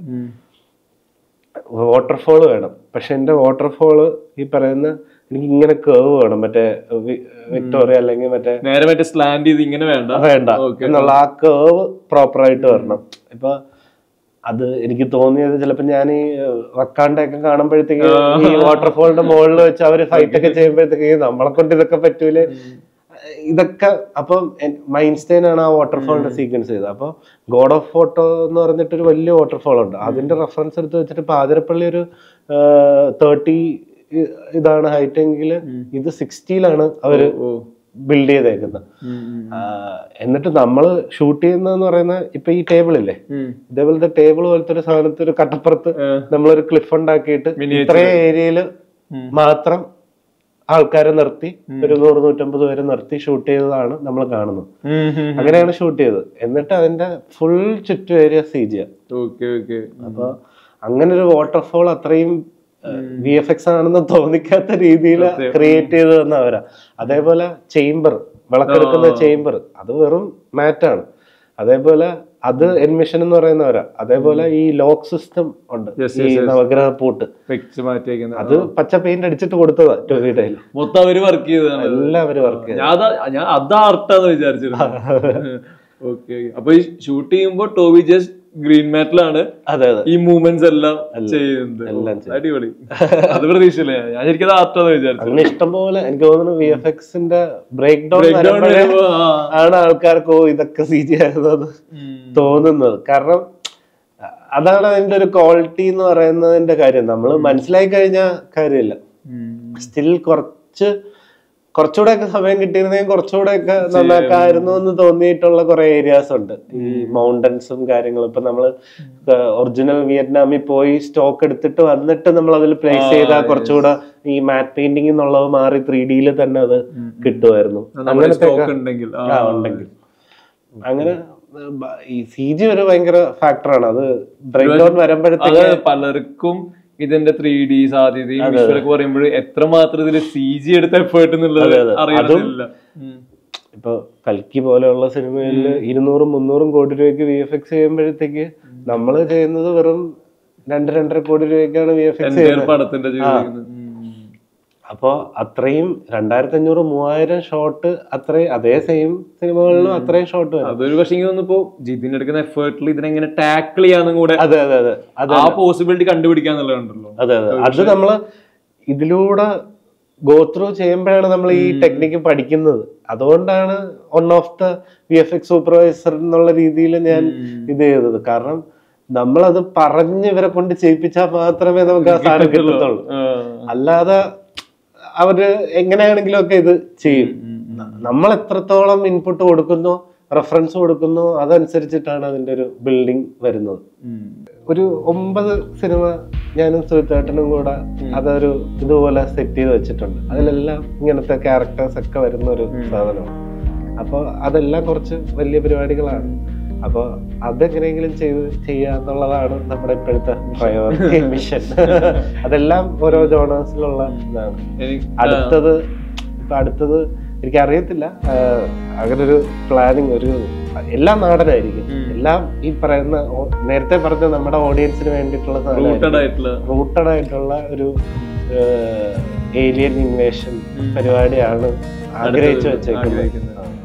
വാട്ടർഫോള് വേണം. പക്ഷെ എന്റെ വാട്ടർഫോള് ഈ പറയുന്ന എനിക്ക് ഇങ്ങനെ കേവ് വേണം, മറ്റേ വിക്ടോറിയ അല്ലെങ്കിൽ മറ്റേ നേരെ മറ്റേ സ്ലാൻഡ് ചെയ്ത് ഇങ്ങനെ വേണ്ട വേണ്ട എന്നുള്ള ആ കേവ് പ്രോപ്പർ ആയിട്ട് വരണം. ഇപ്പൊ അത് എനിക്ക് തോന്നിയത് ചിലപ്പോ ഞാൻ ഈ വക്കാണ്ടൊക്കെ കാണുമ്പോഴത്തേക്ക് ഈ വാട്ടർഫോളിന്റെ മുകളിൽ വെച്ച് അവര് ഫൈറ്റ് ഒക്കെ ചെയ്യുമ്പോഴത്തേക്ക് നമ്മളെ കൊണ്ട് ഇതൊക്കെ പറ്റൂലേ ഇതൊക്കെ. അപ്പം മൈൻസ്റ്റൈൻ ആണ് ആ വാട്ടർഫോളിന്റെ സീക്വൻസ് ചെയ്തത്. അപ്പൊ ഗോഡ് ഓഫ് ഫോട്ടോ എന്ന് പറഞ്ഞിട്ട് ഒരു വലിയ വാട്ടർഫോൾ ഉണ്ട്. അതിന്റെ റെഫറൻസ് എടുത്ത് വെച്ചിട്ട് ഇപ്പൊ ആതിരപ്പള്ളി ഒരു തേർട്ടി ഇതാണ് ഹൈറ്റ് എങ്കിൽ ഇത് സിക്സ്റ്റിയിലാണ് അവര് ബിൽഡ് ചെയ്തേക്കുന്നത്. എന്നിട്ട് നമ്മള് ഷൂട്ട് ചെയ്യുന്നതെന്ന് പറയുന്ന ഇപ്പൊ ഈ ടേബിൾ ഇല്ലേ, ഇതേപോലത്തെ ടേബിൾ പോലത്തെ ഒരു സാധനത്തിൽ ഒരു കട്ടപ്പുറത്ത് നമ്മളൊരു ക്ലിഫ് ഉണ്ടാക്കിയിട്ട് ഇത്രയും ഏരിയയില് മാത്രം ആൾക്കാരെ നിർത്തി ഒരു നൂറ് നൂറ്റമ്പത് പേരെ നിർത്തി ഷൂട്ട് ചെയ്തതാണ് നമ്മൾ കാണുന്നത്. അങ്ങനെയാണ് ഷൂട്ട് ചെയ്തത്. എന്നിട്ട് അതിന്റെ ഫുൾ ചുറ്റും ഏരിയ സി ജി. അപ്പൊ അങ്ങനെ ഒരു വാട്ടർഫോൾ അത്രയും വി എഫ് എക്സ് ആണെന്ന് തോന്നിക്കാത്ത രീതിയിൽ ക്രിയേറ്റ് ചെയ്ത് തന്ന അവരാ. അതേപോലെ ചേംബർ, വിളക്കെടുക്കുന്ന ചേംബർ, അത് വെറും മാറ്റാണ്. അതേപോലെ അത് എൻമിഷൻ എന്ന് പറയുന്നവരാ. അതേപോലെ ഈ ലോക്ക് സിസ്റ്റം ഉണ്ട്, ഈ നവഗ്രഹ പൂട്ട്, അത് പച്ച പെയിന്റ് അടിച്ചിട്ട് കൊടുത്തതാ ടോവിയുടെ. മൊത്തം അവര് വർക്ക് ചെയ്തതാണ്, എല്ലാം അവര് വർക്ക് ചെയ്തത്. ഞാൻ അതാ അർത്ഥാന്ന് വിചാരിച്ചിരുന്നു. ഓക്കെ, അപ്പൊ ഈ ഷൂട്ട് ചെയ്യുമ്പോ ടോവി ജസ്റ്റ് ഗ്രീൻ മാറ്റിലാണ് ഈ മൂവ്മെന്റ്സ് എല്ലാം ചെയ്യുന്നത്. അടിപൊളി. അത് പ്രതീക്ഷയില്ല, ഞാൻ ശരിക്കും ആർട്ടാന്ന് വിചാരിച്ചു. അങ്ങനെ ഇഷ്ടം പോലെ എനിക്ക് തോന്നുന്നു വി എഫ് എക്സിന്റെ ബ്രേക്ക് ഡൗൺ ആണ് ആൾക്കാർക്ക് ഓ ഇതൊക്കെ സി ജി ആയിരുന്നത് തോന്നുന്നത്. കാരണം അതാണ് അതിന്റെ ഒരു ക്വാളിറ്റി എന്ന് പറയുന്നതിന്റെ കാര്യം. നമ്മൾ മനസ്സിലാക്കി കഴിഞ്ഞ കാര്യമില്ല. സ്റ്റിൽ കുറച്ച് കുറച്ചുകൂടെ ഒക്കെ സമയം കിട്ടിയിരുന്നെങ്കിൽ കുറച്ചുകൂടെ ഒക്കെ നന്നാക്കായിരുന്നു എന്ന് തോന്നിയിട്ടുള്ള കുറെ ഏരിയാസ് ഉണ്ട്. ഈ മൗണ്ടൻസും കാര്യങ്ങളും. ഇപ്പൊ നമ്മള് ഒറിജിനൽ വിയറ്റ്നാമിൽ പോയി സ്റ്റോക്ക് എടുത്തിട്ട് വന്നിട്ട് നമ്മൾ അതിൽ പ്ലേസ് ചെയ്താൽ കുറച്ചുകൂടെ ഈ മാറ്റ് പെയിന്റിംഗ് എന്നുള്ളത് മാറി ത്രീ ഡിയിൽ തന്നെ അത് കിട്ടുമായിരുന്നു അങ്ങനത്തെ ഉണ്ടെങ്കിൽ. അങ്ങനെ ഈ സി ജി ഒരു ഭയങ്കര ഫാക്ടറാണ്. അത് ബ്രേക്ക് ഡൗൺ വരുമ്പോഴത്തേക്ക് പലർക്കും ഇതിന്റെ ത്രീ ഡി സാധ്യതയും വിഷ്വലൊക്കെ പറയുമ്പോൾ എത്രമാത്രം ഇതില് സി ജി എടുത്ത എഫേർട്ട് എന്നുള്ളത് അറിയാറില്ല. ഇപ്പൊ കൽക്കി പോലെയുള്ള സിനിമകളില് ഇരുന്നൂറും മുന്നൂറും കോടി രൂപയ്ക്ക് വി എഫ് എക്സ് ചെയ്യുമ്പോഴത്തേക്ക് നമ്മള് ചെയ്യുന്നത് വെറും രണ്ട് രണ്ടര കോടി രൂപയ്ക്കാണ് വി എഫ് എക്സ് ചെയ്യുന്നത്. അപ്പൊ അത്രയും രണ്ടായിരത്തി അഞ്ഞൂറ് മൂവായിരം ഷോട്ട് അത്രയും അതേ സെയിം സിനിമകളിലും അത്രയും ഷോട്ട് വരും. അതൊരു പക്ഷേ തോന്നുന്നു ജിതിൻ എടുക്കുന്ന എഫേർട്ടിൽ ഇതിനെങ്ങനെ ടാക്കിൾ ചെയ്യാനും കൂടെ അതെ അതെ അതെ അതെ ആ പോസിബിലിറ്റി കണ്ടുപിടിക്കാന്നുള്ളതുണ്ടല്ലോ. അതെ അതെ അത് നമ്മള് ഇതിലൂടെ ഗോ ത്രൂ ചെയ്യുമ്പോഴാണ് നമ്മൾ ഈ ടെക്നിക്ക് പഠിക്കുന്നത്. അതുകൊണ്ടാണ് one of the V F X supervisor എന്നുള്ള രീതിയിൽ ഞാൻ ഇത് ചെയ്തത്. കാരണം നമ്മളത് പറഞ്ഞ് ഇവരെ കൊണ്ട് ചെയ്യിപ്പിച്ചാൽ മാത്രമേ നമുക്ക് ആ സാധനം കിട്ടത്തുള്ളൂ. അല്ലാതെ അവര് എങ്ങനെയാണെങ്കിലും ഒക്കെ ഇത് ചെയ്യും. നമ്മൾ എത്രത്തോളം ഇൻപുട്ട് കൊടുക്കുന്നു, റെഫറൻസ് കൊടുക്കുന്നു, അതനുസരിച്ചിട്ടാണ് അതിന്റെ ഒരു ബിൽഡിംഗ് വരുന്നത്. ഒരു ഒമ്പത് സിനിമ ഞാനും സുഹൃത്തേട്ടനും കൂടെ അതൊരു ഇതുപോലെ സെറ്റ് ചെയ്ത് വെച്ചിട്ടുണ്ട്. അതിലെല്ലാം ഇങ്ങനത്തെ ക്യാരക്ടേഴ്സ് ഒക്കെ വരുന്ന ഒരു സാധനമാണ്. അപ്പോൾ അതെല്ലാം കുറച്ച് വലിയ പരിപാടികളാണ്. അപ്പൊ അതെങ്ങനെയെങ്കിലും ചെയ്ത് ചെയ്യാന്നുള്ളതാണ് നമ്മുടെ ഇപ്പോഴത്തെ പ്രയോറിറ്റി മിഷൻ. അതെല്ലാം ഓരോ ജോണേഴ്സിലുള്ള ഇതാണ്. അടുത്തത് ഇപ്പൊ അടുത്തത് എനിക്കറിയത്തില്ല, അങ്ങനെ ഒരു പ്ലാനിങ് ഒരു എല്ലാം നാടനായിരിക്കും. എല്ലാം ഈ പറയുന്ന നേരത്തെ പറഞ്ഞ നമ്മുടെ ഓഡിയൻസിന് വേണ്ടിയിട്ടുള്ള റൂട്ടഡ് ആയിട്ടുള്ള ഒരു ഏലിയൻ ഇൻവേഷൻ പരിപാടിയാണ് ആഗ്രഹിച്ചു വെച്ചേക്കുന്നത്.